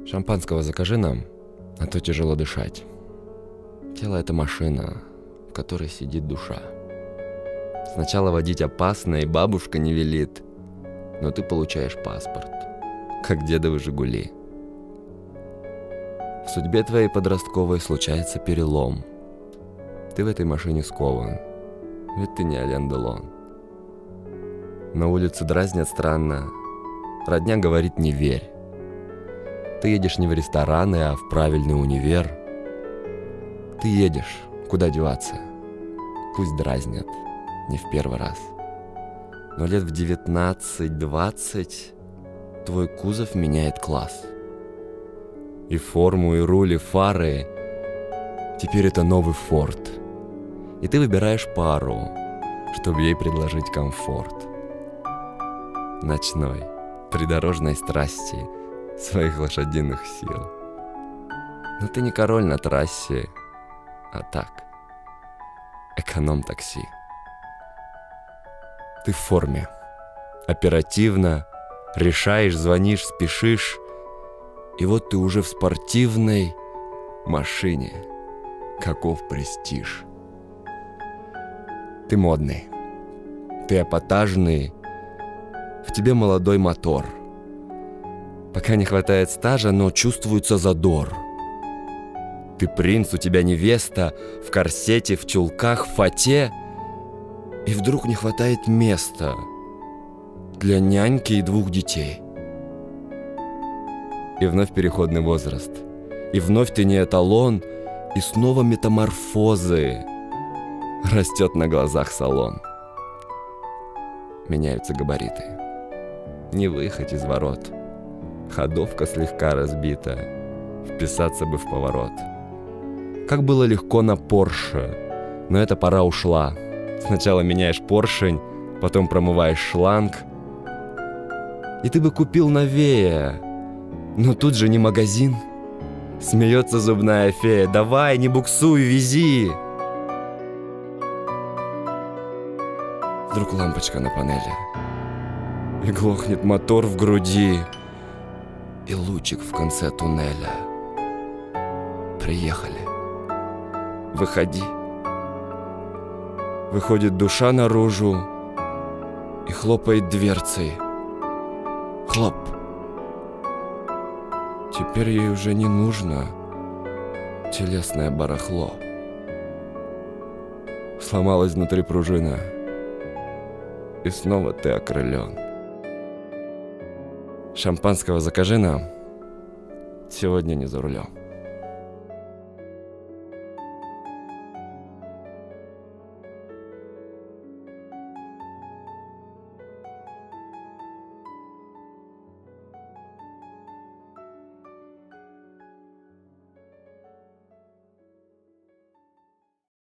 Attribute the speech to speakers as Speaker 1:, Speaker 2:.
Speaker 1: Шампанского закажи нам, а то тяжело дышать. Тело — это машина, в которой сидит душа. Сначала водить опасно, и бабушка не велит, но ты получаешь паспорт, как дедовы «Жигули». В судьбе твоей подростковой случается перелом. Ты в этой машине скован, ведь ты не Ален Делон. На улице дразнят странно, родня говорит: не верь. Ты едешь не в рестораны, а в правильный универ. Ты едешь, куда деваться? Пусть дразнят, не в первый раз. Но лет в 19-20 твой кузов меняет класс. И форму, и руль, и фары. Теперь это новый Форд. И ты выбираешь пару, чтобы ей предложить комфорт. Ночной, придорожной страсти своих лошадиных сил. Но ты не король на трассе, а так, эконом-такси. Ты в форме, оперативно, решаешь, звонишь, спешишь. И вот ты уже в спортивной машине. Каков престиж. Ты модный, ты эпатажный, в тебе молодой мотор. Пока не хватает стажа, но чувствуется задор. Ты принц, у тебя невеста, в корсете, в чулках, в фате. И вдруг не хватает места для няньки и 2 детей. И вновь переходный возраст. И вновь ты не эталон. И снова метаморфозы. Растет на глазах салон. Меняются габариты. Не выехать из ворот. Ходовка слегка разбита. Вписаться бы в поворот. Как было легко на Порше. Но эта пора ушла. Сначала меняешь поршень, потом промываешь шланг. И ты бы купил новее. Но тут же не магазин. Смеется зубная фея: давай, не буксуй, вези. Вдруг лампочка на панели. И глохнет мотор в груди. И лучик в конце туннеля. Приехали. Выходи. Выходит душа наружу и хлопает дверцей. Хлоп. Теперь ей уже не нужно телесное барахло. Сломалась внутри пружина, и снова ты окрылен. Шампанского закажи нам, сегодня не за рулем.